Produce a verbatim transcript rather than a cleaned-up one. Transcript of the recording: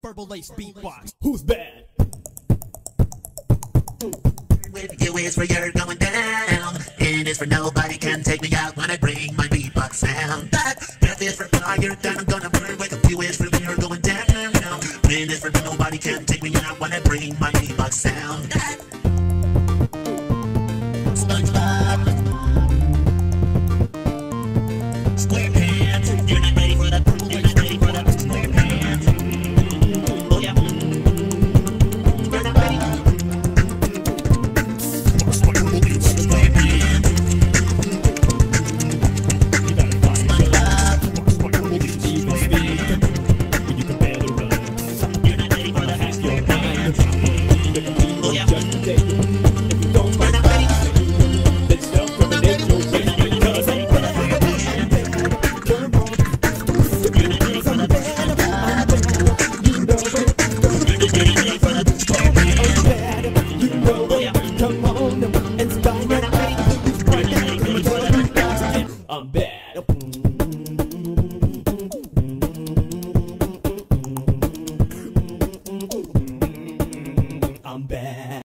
Verbal lace beatbox. Who's bad? With you is where you're going down, and it's for nobody can take me out when I bring my beatbox sound. That breath is for fire that I'm gonna burn. Wake up, you is for when you're going down. When it's for nobody can take me out when I bring my beatbox sound. That SpongeBob SquarePants, you're not ready for that. You're not ready for that SquarePants. Oh yeah. You're not ready. I'm bad.